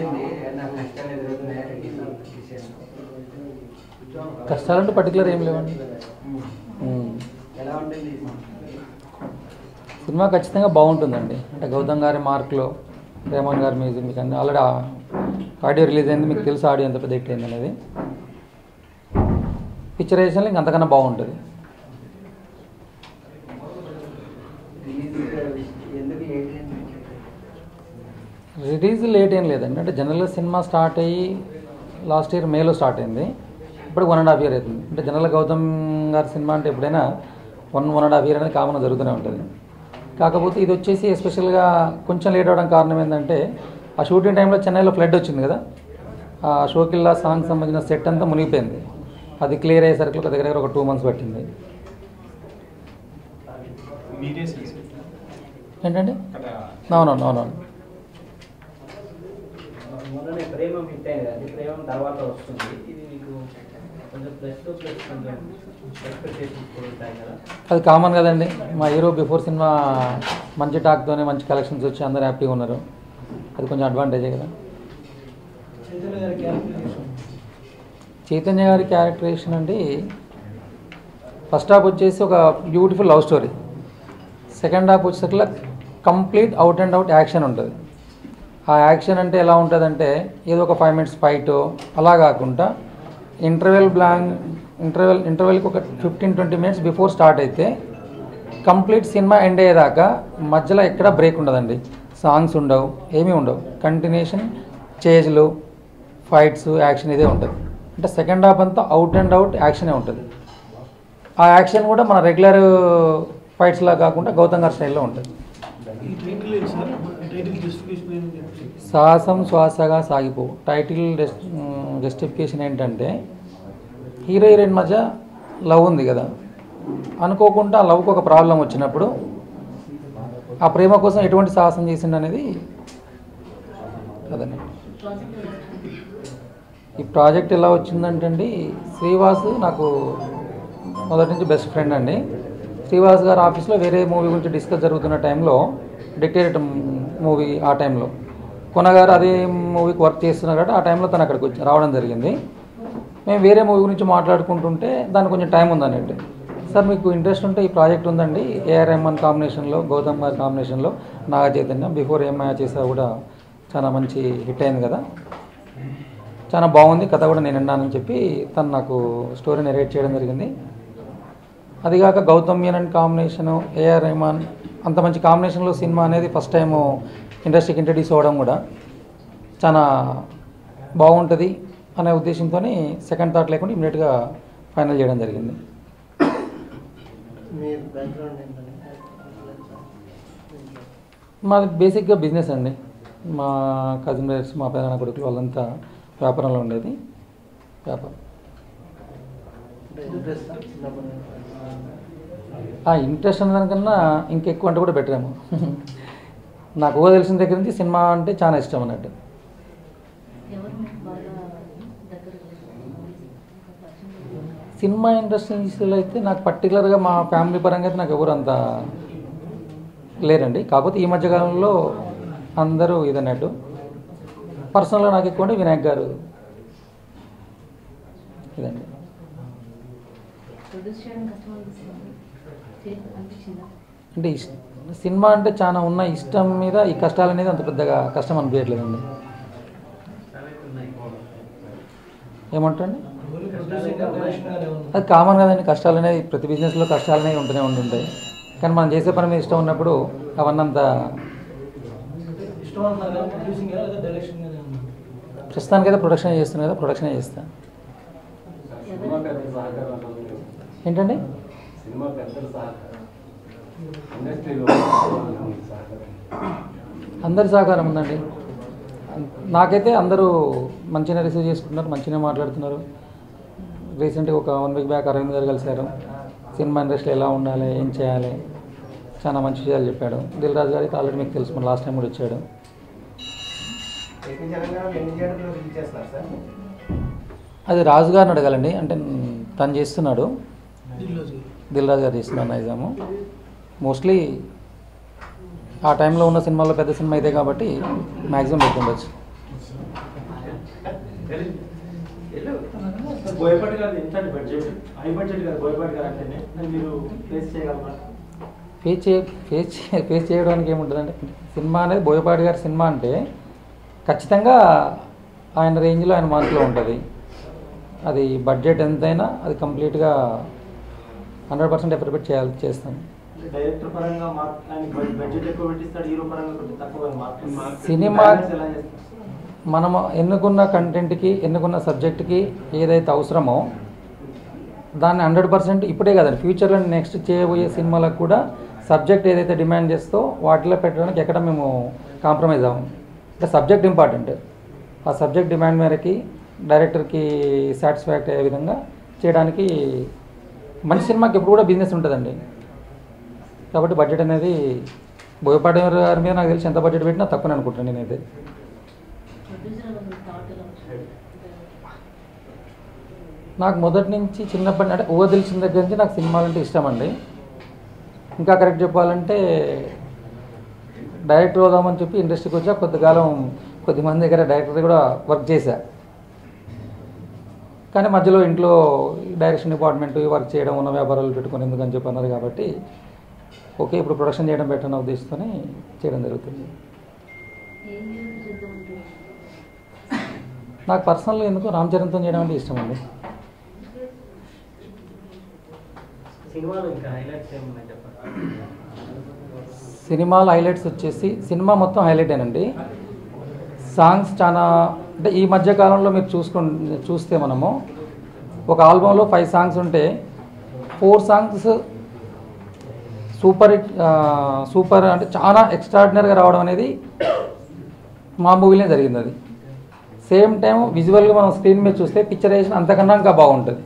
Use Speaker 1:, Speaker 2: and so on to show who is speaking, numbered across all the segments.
Speaker 1: కష్టాలంటే particular ఏం లేవండి. Cinema ఖచ్చితంగా బాగుంటుందండి. అంటే గౌతమ్ గారి మార్కులు, రేమన్ గారి మ్యూజిక్, మీకు అన్నీ ఆల్రెడీ ఆడియో రిలీజ్ అయింది, మీకు తెలుసు ఆడియో ఎంత పెద్ద హిట్ అయింది అనేది. పిక్చరైజేషన్ ఇంక అంతకన్నా బాగుంటుంది. రిలీజ్ లేట్ ఏం లేదండి. అంటే జనరల్గా సినిమా స్టార్ట్ అయ్యి లాస్ట్ ఇయర్ మేలో స్టార్ట్ అయింది. ఇప్పుడు 1.5 year అవుతుంది. అంటే జనరల్గా గౌతమ్ గారి సినిమా అంటే ఎప్పుడైనా 1.5 year అనేది కామన్గా జరుగుతూనే ఉంటుంది. కాకపోతే ఇది వచ్చేసి ఎస్పెషల్గా కొంచెం లేట్ అవ్వడం కారణం ఏంటంటే ఆ షూటింగ్ టైంలో చెన్నైలో ఫ్లడ్ వచ్చింది కదా, ఆ షోకిల్లా సాంగ్ సంబంధించిన సెట్ అంతా మునిగిపోయింది. అది క్లియర్ అయ్యేసరికి ఒక దగ్గర ఒక 2 months పట్టింది. ఏంటండి? అవునవును. అది కామన్ కదండి. మా హీరో బిఫోర్ సినిమా మంచి టాక్తోనే మంచి కలెక్షన్స్ వచ్చి అందరూ హ్యాపీగా ఉన్నారు. అది కొంచెం అడ్వాంటేజే కదా. చైతన్య గారి క్యారెక్టరేషన్ అండి, ఫస్ట్ హాఫ్ వచ్చేసి ఒక beautiful love story. Second half వచ్చేసరికి complete out and out action ఉంటుంది. ఆ యాక్షన్ అంటే ఎలా ఉంటుందంటే ఏదో ఒక 5 minutes ఫైట్ అలా కాకుండా ఇంటర్వెల్కి ఒక 15-20 minutes బిఫోర్ స్టార్ట్ అయితే కంప్లీట్ సినిమా ఎండ్ అయ్యేదాకా మధ్యలో ఎక్కడ బ్రేక్ ఉండదండి. సాంగ్స్ ఉండవు, ఏమీ ఉండవు. కంటిన్యూషన్ చేజ్లు, ఫైట్స్, యాక్షన్ ఇదే ఉంటుంది. అంటే సెకండ్ హాఫ్ అంతా అవుట్ అండ్ అవుట్ యాక్షనే ఉంటుంది. ఆ యాక్షన్ కూడా మన రెగ్యులర్ ఫైట్స్లా కాకుండా గౌతమ్ గారి స్టైల్లో ఉంటుంది. సాహసం శ్వాసగా సాగిపో టైటిల్ జస్టిఫికేషన్ ఏంటంటే హీరో హీరోయిన్ మధ్య లవ్ ఉంది కదా, అనుకోకుండా ఆ లవ్కి ఒక ప్రాబ్లం వచ్చినప్పుడు ఆ ప్రేమ కోసం ఎటువంటి సాహసం చేసిండు అనేది కదండి. ఈ ప్రాజెక్ట్ ఎలా వచ్చిందంటే అండి, శ్రీవాసు నాకు మొదటి నుంచి బెస్ట్ ఫ్రెండ్ అండి. శ్రీవాస్ గారు ఆఫీస్లో వేరే మూవీ గురించి డిస్కస్ జరుగుతున్న టైంలో, డిక్టేటర్ మూవీ ఆ టైంలో కొనగారు అదే మూవీకి వర్క్ చేస్తున్నారు కాబట్టి ఆ టైంలో తను అక్కడికి రావడం జరిగింది. మేము వేరే మూవీ గురించి మాట్లాడుకుంటుంటే దానికి కొంచెం టైం ఉందన్నట్టు. సార్ మీకు ఇంట్రెస్ట్ ఉంటే ఈ ప్రాజెక్ట్ ఉందండి, ఏఆర్ రెహమాన్ కాంబినేషన్లో, గౌతమ్ గారి కాంబినేషన్లో, నాగ చైతన్య బిఫోర్ ఏమయ్యా చేసా కూడా చాలా మంచి హిట్ అయింది కదా, చాలా బాగుంది కథ కూడా నేను విన్నానని చెప్పి తను నాకు స్టోరీ నెరేట్ చేయడం జరిగింది. అదిగాక గౌతమ్ మీనన్ కాంబినేషను, ఏఆర్ రెహమాన్ అంత మంచి కాంబినేషన్లో సినిమా అనేది ఫస్ట్ టైము ఇండస్ట్రీకి ఇంట్రడ్యూస్ అవ్వడం కూడా చాలా బాగుంటుంది అనే ఉద్దేశంతో సెకండ్ థాట్ లేకుండా ఇమీడియట్గా ఫైనల్ చేయడం జరిగింది. మాది బేసిక్గా బిజినెస్ అండి. మా కజిన్ బ్రదర్స్, మా పెదనాన్న కొడుకులు వాళ్ళంతా వ్యాపారంలో ఉండేది. వ్యాపారం ఇంట్రెస్ట్ అన్నదానికన్నా ఇంకెక్కువ అంటే కూడా బెటరేమో. నాకు ఊహ తెలిసిన దగ్గర నుంచి సినిమా అంటే చాలా ఇష్టం అన్నట్టు. సినిమా ఇండస్ట్రీలో అయితే నాకు పర్టికులర్గా మా ఫ్యామిలీ పరంగా అయితే నాకు ఎవరు అంత లేరండి. కాకపోతే ఈ మధ్యకాలంలో అందరూ ఇదన్నట్టు. పర్సనల్గా నాకు ఎక్కువ అంటే వినాయక్ గారు ఇదండి. అంటే సినిమా అంటే చాలా ఉన్న ఇష్టం మీద ఈ కష్టాలు అనేది అంత పెద్దగా కష్టం అనిపించట్లేదండి. ఏమంటారండి, అది కామన్ కదండి. కష్టాలు అనేవి ప్రతి బిజినెస్లో కష్టాలు అనేవి ఉంటుంటాయి. కానీ మనం చేసే పని మీద ఇష్టం ఉన్నప్పుడు అవన్నంత ప్రస్తుతానికైతే ప్రొడక్షన్ చేస్తున్నాను కదా, ప్రొడక్షనే చేస్తాను. ఏంటండి, అందరి సహకారం ఉందండి. నాకైతే అందరూ మంచిగా రిసీవ్ చేసుకుంటున్నారు, మంచిగా మాట్లాడుతున్నారు. రీసెంట్గా ఒక 1 week బ్యాక్ అరవింద్ గారు కలిశారు. సినిమా ఇండస్ట్రీ ఎలా ఉండాలి, ఏం చేయాలి, చాలా మంచి విషయాలు చెప్పాడు. దిల్ రాజు గారికి ఆల్రెడీ మీకు తెలుసు, మన లాస్ట్ టైం కూడా వచ్చాడు. అది రాజు గారిని అడగాలండి. అంటే తను చేస్తున్నాడు, దిల్ రాజు గారు చేస్తున్నాడు నైజాము. మోస్ట్లీ ఆ టైంలో ఉన్న సినిమాల్లో పెద్ద సినిమా ఇదే కాబట్టి మ్యాక్సిమం పెట్టుండొచ్చు.
Speaker 2: బోయపాటి గారు ఎంత బడ్జెట్ హై బడ్జెట్ గారు బోయపాటి గారు అంటేనే మీరు ఫేస్ చేయగలరా?
Speaker 1: ఫేస్ చేయడానికి ఏముంటుందంటే సినిమా అనేది బోయపాటి గారి సినిమా అంటే ఖచ్చితంగా ఆయన రేంజ్లో ఆయన మార్కులో ఉంటుంది. అది బడ్జెట్ ఎంతైనా అది కంప్లీట్గా 100% ఎఫర్ట్ చేస్తాను.
Speaker 2: డైరెక్టర్ పరంగా బడ్జెట్ ఎక్కువ పెట్టిస్తాడు, హీరో పరంగా కొంచెం తక్కువ.
Speaker 1: సినిమా మనం ఎన్నుకున్న కంటెంట్కి ఎన్నుకున్న సబ్జెక్ట్కి ఏదైతే అవసరమో దాన్ని 100% ఇప్పుడే కదండి, ఫ్యూచర్లో నెక్స్ట్ చేయబోయే సినిమాలకు కూడా సబ్జెక్ట్ ఏదైతే డిమాండ్ చేస్తో వాటిలో పెట్టడానికి ఎక్కడ మేము కాంప్రమైజ్ అవ్వం. అంటే సబ్జెక్ట్ ఇంపార్టెంట్. ఆ సబ్జెక్ట్ డిమాండ్ మేరకి డైరెక్టర్కి సాటిస్ఫాక్ట్ అయ్యే విధంగా చేయడానికి మంచి సినిమాకి ఎప్పుడు కూడా బిజినెస్ ఉంటుందండి. కాబట్టి బడ్జెట్ అనేది బోయపాటి గారి మీద నాకు తెలిసి ఎంత బడ్జెట్ పెట్టినా తక్కువని అనుకుంటాను నేనైతే. నాకు మొదటి నుంచి చిన్నప్పటి అంటే ఊహ తెలిసిన దగ్గర నుంచి నాకు సినిమాలు అంటే ఇష్టం అండి. ఇంకా కరెక్ట్ చెప్పాలంటే డైరెక్టర్ అవుదామని చెప్పి ఇండస్ట్రీకి వచ్చా కొద్దికాలం కొద్దిమంది దగ్గర డైరెక్టర్ కూడా వర్క్ చేశా. కానీ మధ్యలో ఇంట్లో డైరెక్షన్ డిపార్ట్మెంట్ వర్క్ చేయడం ఉన్న వ్యాపారాలు పెట్టుకొని ఎందుకని చెప్పి అన్నారు. కాబట్టి ఓకే ఇప్పుడు ప్రొడక్షన్ చేయడం బెటర్ అన్న ఉద్దేశంతోనే చేయడం జరుగుతుంది. నాకు పర్సనల్గా ఎందుకు రామ్ చరణ్తో చేయడం అంటే ఇష్టం అండి. సినిమాల హైలైట్స్ వచ్చేసి సినిమా మొత్తం హైలైటేనండి. సాంగ్స్ చాలా అంటే ఈ మధ్య కాలంలో మీరు చూస్తే మనము ఒక ఆల్బంలో 5 సాంగ్స్ ఉంటే 4 సాంగ్స్ సూపర్ అంటే చాలా ఎక్స్ట్రాడినరీగా రావడం అనేది మా మూవీలోనే జరిగింది. అది సేమ్ టైం విజువల్గా మనం స్క్రీన్ మీద చూస్తే పిక్చరైజేషన్ అంతకన్నా ఇంకా బాగుంటుంది.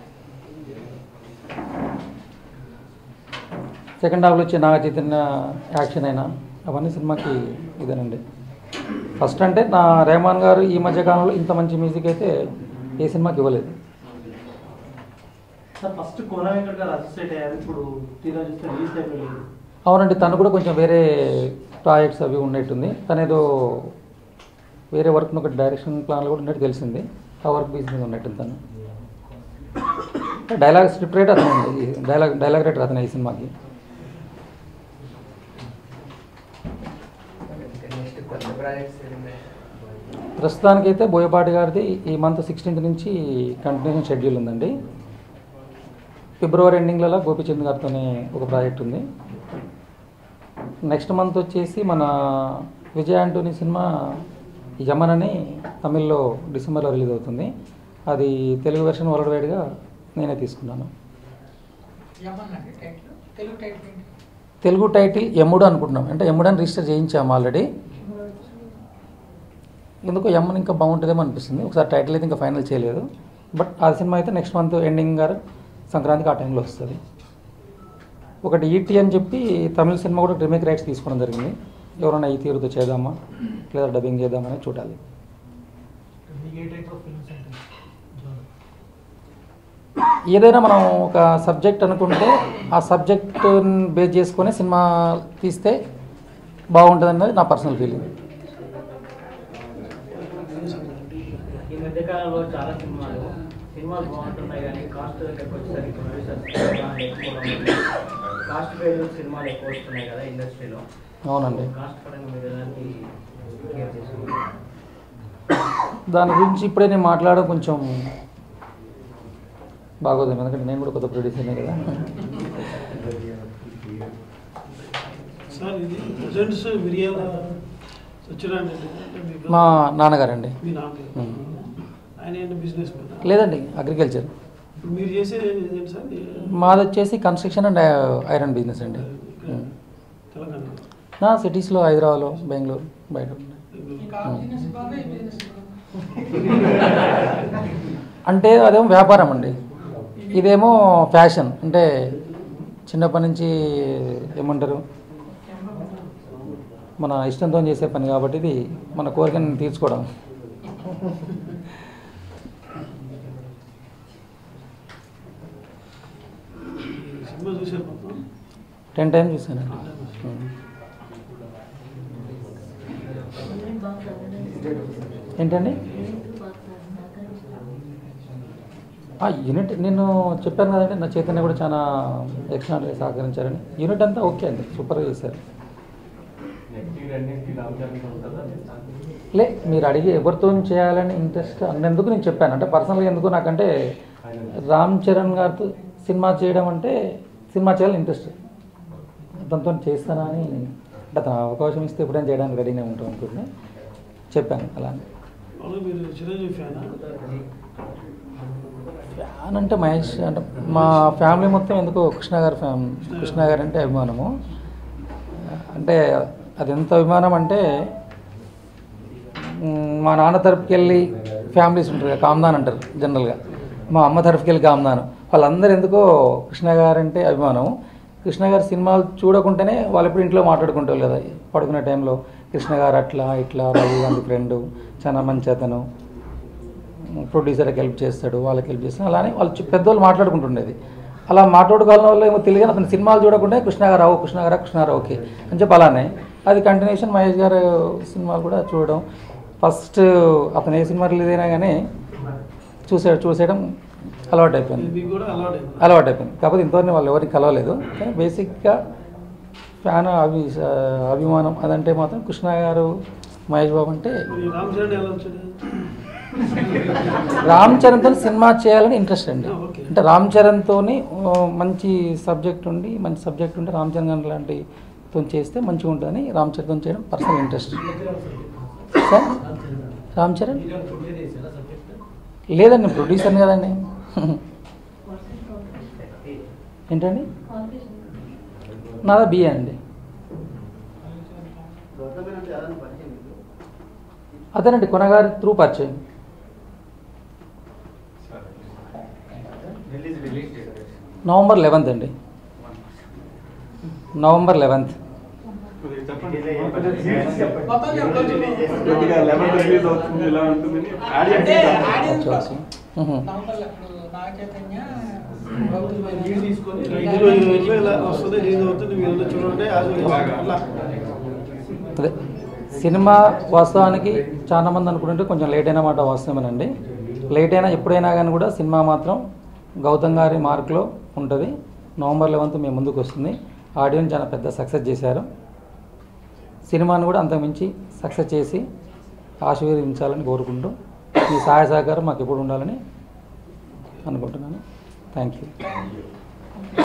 Speaker 1: సెకండ్ హాఫ్లో వచ్చే నాగ చైతన్య యాక్షన్ అయినా అవన్నీ సినిమాకి ఇదేనండి. ఫస్ట్ అంటే నా రెహమాన్ గారు ఈ మధ్యకాలంలో ఇంత మంచి మ్యూజిక్ అయితే ఏ సినిమాకి ఇవ్వలేదు. అవునండి, తను కూడా కొంచెం వేరే ప్రాజెక్ట్స్ అవి ఉన్నట్టుంది. తనేదో వేరే వర్క్ ఒకటి డైరెక్షన్ ప్లాన్లో కూడా ఉన్నట్టు తెలిసింది. ఆ వర్క్ బిజినెస్ ఉన్నట్టు తను డైలాగ్ స్క్రిప్ట్ రైటర్ అతను ఉంది. డైలాగ్ రైటర్ అతను ఈ సినిమాకి. ప్రస్తుతానికైతే బోయపాటి గారిది ఈ మంత్ 16th నుంచి కంటిన్యూషన్ షెడ్యూల్ ఉందండి. ఫిబ్రవరి ఎండింగ్లలో గోపిచంద్ గారితోనే ఒక ప్రాజెక్ట్ ఉంది. నెక్స్ట్ మంత్ వచ్చేసి మన విజయ్ ఆంటోనీ సినిమా యమన్ అని తమిళ్లో డిసెంబర్లో రిలీజ్ అవుతుంది. అది తెలుగు వెర్షన్ వరల్డ్ వైడ్గా నేనే తీసుకున్నాను. తెలుగు టైటిల్ యముడు అనుకుంటున్నాం. అంటే యముడు అని రిజిస్టర్ చేయించాము ఆల్రెడీ. ఎందుకో యమ్మని ఇంకా బాగుంటుందేమో అనిపిస్తుంది. ఒకసారి టైటిల్ అయితే ఇంకా ఫైనల్ చేయలేదు. బట్ ఆ సినిమా అయితే నెక్స్ట్ మంత్ ఎండింగ్ గారు సంక్రాంతికి ఆ టైంలో వస్తుంది. ఒకటి ఈటీ అని చెప్పి తమిళ సినిమా కూడా రీమేక్ రైట్స్ తీసుకోవడం జరిగింది. ఎవరైనా ఈ తీరుతో చేద్దామా లేదా డబ్బింగ్ చేద్దామని చూడాలి. ఏదైనా మనం ఒక సబ్జెక్ట్ అనుకుంటే ఆ సబ్జెక్ట్ బేస్ చేసుకొని సినిమా తీస్తే బాగుంటుంది అన్నది నా పర్సనల్ ఫీలింగ్.
Speaker 3: ఈ మధ్యకాలంలో చాలా సినిమాలు బాగుంటున్నాయి కానీ కాస్ట్ వచ్చేసరికి కాస్ట్ పేరు సినిమాలు ఎక్కువ వస్తున్నాయి కదా ఇండస్ట్రీలో.
Speaker 1: అవునండి,
Speaker 3: కాస్ట్ పరంగా మీరు ఎలాంటి కేర్ చేసుకుంటారు?
Speaker 1: దాని గురించి ఇప్పుడే నేను మాట్లాడడం కొంచెం బాగోదు, ఎందుకంటే నేను కూడా కొత్త ప్రొడ్యూసర్నే కదా. మా నాన్నగారండి. లేదండి, అగ్రికల్చర్. మాది వచ్చేసి కన్స్ట్రక్షన్ అండ్ ఐరన్ బిజినెస్ అండి. సిటీస్లో హైదరాబాద్లో బెంగళూరు బయట. అంటే అదేమో వ్యాపారం అండి, ఇదేమో ఫ్యాషన్. అంటే చిన్నప్పటి నుంచి ఏమంటారు మన ఇష్టంతో చేసే పని కాబట్టి ఇది మన కోరికను తీర్చుకోవడం.
Speaker 4: సినిమా చూసారు?
Speaker 1: 10 times చూసానండి. ఏంటండి యూనిట్ నేను చెప్పాను కదండి, నా చైతన్య కూడా చాలా ఎక్స్ట్రాడనరీ సహకరించారని. యూనిట్ అంతా ఓకే అండి, సూపర్గా చేశారు. మీరు అడిగి ఎవరితో చేయాలని ఇంట్రెస్ట్ అన్నందుకు నేను చెప్పాను. అంటే పర్సనల్గా ఎందుకు నాకంటే రామ్ చరణ్ గారితో సినిమా చేయడం అంటే సినిమా చేయాలని ఇంట్రెస్ట్, అతనితో చేస్తానా అని. అంటే అతను అవకాశం ఇస్తే ఎప్పుడైనా చేయడానికి రెడీనే ఉంటాం అనుకుంటున్నా, చెప్పాను అలానే. ఫ్యాన్ అంటే మహేష్ అంటే మా ఫ్యామిలీ మొత్తం ఎందుకో కృష్ణ గారు అంటే అభిమానము. అంటే అది ఎంత అభిమానం అంటే మా నాన్న తరపుకి వెళ్ళి ఫ్యామిలీస్ ఉంటారు కదా, కామ్దాన్ అంటారు జనరల్గా, మా అమ్మ తరపుకి వెళ్ళి కామ్దాన్, వాళ్ళందరూ ఎందుకో కృష్ణ గారు అంటే అభిమానం. కృష్ణ గారి సినిమాలు చూడకుంటేనే వాళ్ళు ఎప్పుడు ఇంట్లో మాట్లాడుకుంటారు కదా పడుకునే టైంలో, కృష్ణ గారు అట్లా ఇట్లా, రవి గాంధీ ఫ్రెండు, చాలా మంచి అతను, ప్రొడ్యూసర్కి హెల్ప్ చేస్తాడు, వాళ్ళకి హెల్ప్ చేస్తాడు, అలానే వాళ్ళు పెద్దవాళ్ళు మాట్లాడుకుంటుండేది. అలా మాట్లాడుకోవాల వల్ల ఏమో తెలియదు, అతను సినిమాలు చూడకుంటే కృష్ణ గారు ఓకే అని చెప్పి అలానే అది కంటిన్యూషన్. మహేష్ గారు సినిమాలు కూడా చూడడం, ఫస్ట్ అతను ఏ సినిమా రిలీజ్ అయినా కానీ చూసేయడం అలవాటు అయిపోయింది. కాకపోతే ఇంతవరకు వాళ్ళు ఎవరికి కలవలేదు, కానీ బేసిక్గా ఫ్యాన్ అభిమానం అదంటే మాత్రం కృష్ణ గారు, మహేష్ బాబు అంటే. రామ్ చరణ్తో సినిమా చేయాలని ఇంట్రెస్ట్ అండి. అంటే రామ్ చరణ్తో మంచి సబ్జెక్ట్ ఉండి రామ్ చరణ్ గారు లాంటితో చేస్తే మంచిగా ఉంటుందని రామ్ చరణ్తో చేయడం personal interest. Sir Ram Charan లేదండి, ప్రొడ్యూసర్ని కదండి. ఏంటండి నాదా బిఏ అండి. అదేనండి కొనగారి త్రూ పరిచయం. నవంబర్ 11th అండి, నవంబర్ 11th. అదే సినిమా వాస్తవానికి చాలామంది అనుకుంటుంటే కొంచెం లేట్ అయిన మాట వాస్తవమేనండి. లేట్ అయినా ఎప్పుడైనా కానీ కూడా సినిమా మాత్రం గౌతమ్ గారి మార్కులో ఉంటుంది. నవంబర్ 11th మేము ముందుకు వస్తుంది. ఆడియన్స్ చాలా పెద్ద సక్సెస్ చేశారు. సినిమాను కూడా అంతకుమించి సక్సెస్ చేసి ఆశీర్వదించాలని కోరుకుంటూ మీ సహాయ సహకారం మాకు ఎప్పుడు ఉండాలని అనుకుంటున్నాను. Thank you.